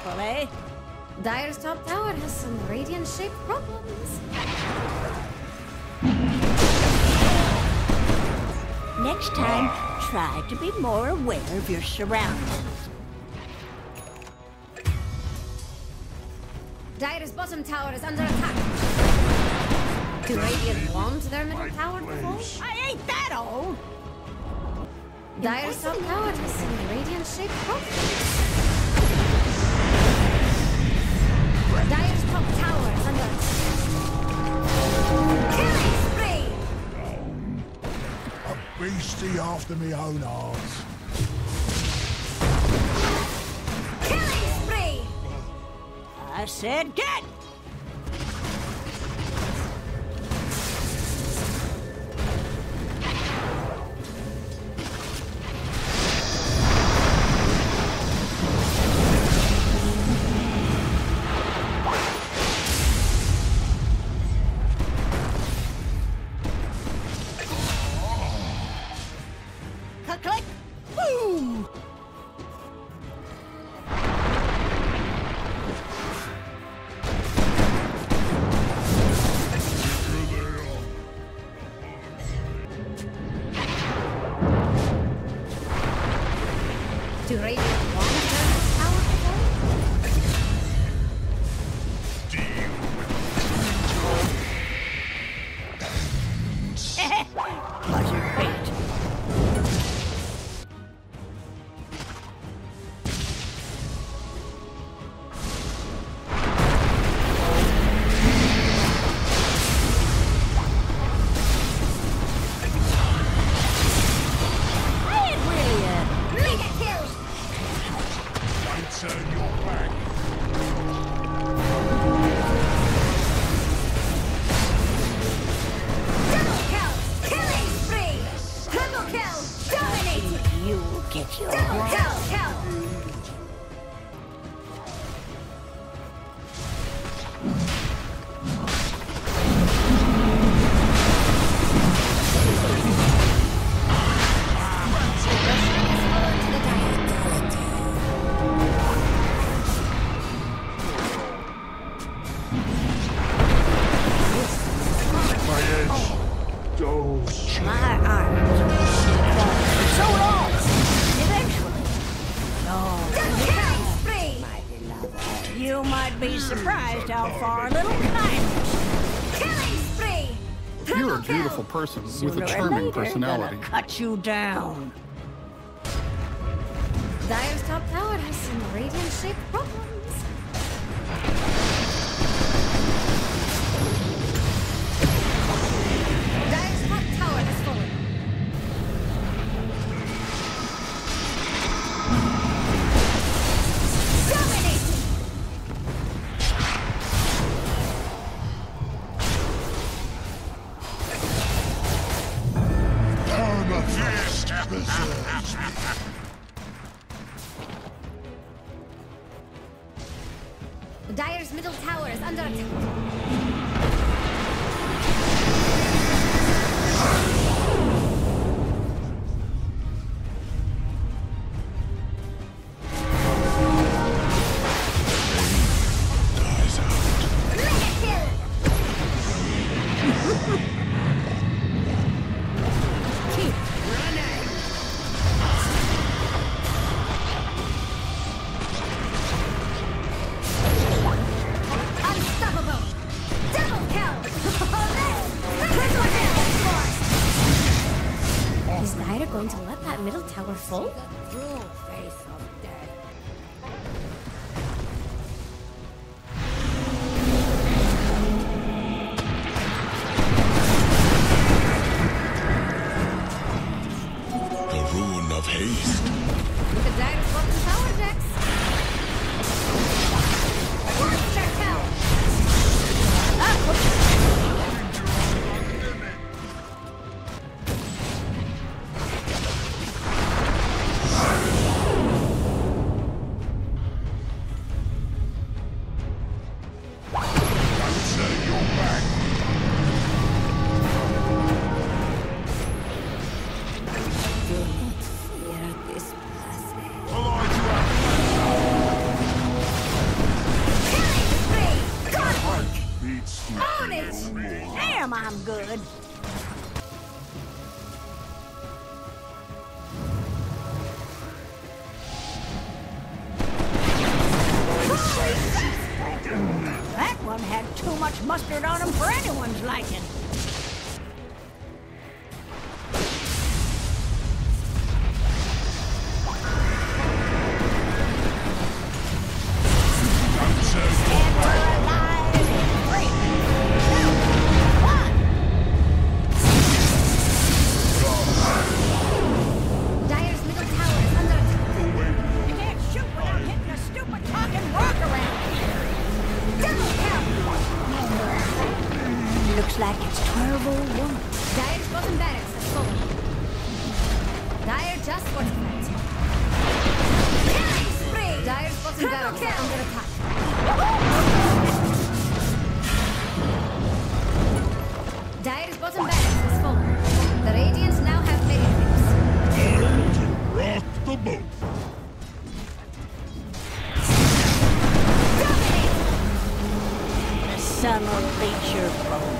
careful, eh? Dire's top tower has some radiant-shaped problems. Next time, try to be more aware of your surroundings. Dire's bottom tower is under attack. Do Radiant want their middle tower to fall? I ain't that old! Dire's top tower has some radiant-shaped problems. Dire's top tower is under attack. Killing spree! A beastie after me own heart. Killing spree! I said get! Click! Boom! Do Radiant want their middle tower to fall? Buzzer bait. Mega kill! Don't turn your back. Double kill! Killing spree! Triple kill! Dominating! You get your Double kill! My edge. Don't. My arms. So long! Eventually. Killing spree! My beloved. You might be surprised how far a little kindness. Killing spree! You're a Triple kill! beautiful person with Sooner a or charming later, personality. gonna cut you down. Dire's top tower has some radiant-shaped problems. Dire's top tower has fallen. Dominating! Permafrost preserves me. Dire's middle tower is under attack. Dies out. Mega kill! Keep running. Unstoppable! Double kill! Triple kill! Is Dire going to let that middle tower fall? The ruin of haste. Look at Dire's bottom tower decks. Monster kill! Damn, I'm good. That one had too much mustard on him for anyone's liking. And we're alive in 3, 2, 1. Dire's middle tower is under attack. You can't shoot without hitting a stupid talking rock around here. Double kill! Looks like it's 12:01. Dire's bottom barracks has fallen. Dire just fortified. Killing spree! Dire's bottom barracks are under attack. Dire's bottom barracks has fallen. The Radiants now have many things. Rock the boat. Dominate! The sun will bleach your bones.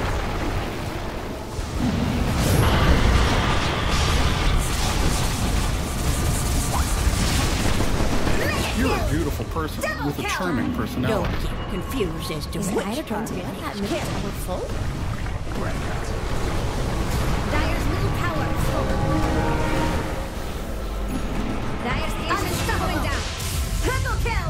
You're a beautiful person with a charming Don't personality. get confused as to Is which Dire going to target let that is middle hit. tower fall? Dire's middle tower is fallen. Dire's ancient is going down. Triple kill!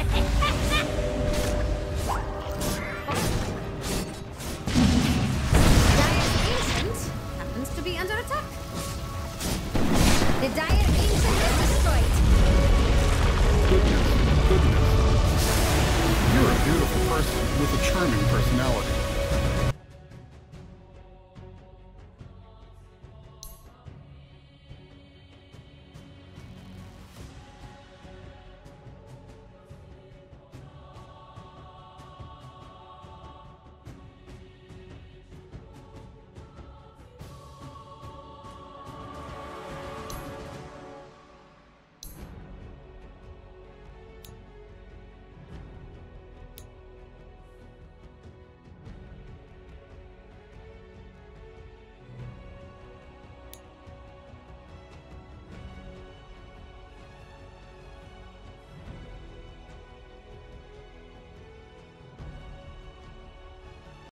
Dire's ancient happens to be under attack. The Dire ancient is destroyed. Goodness. You're a beautiful person with a charming personality.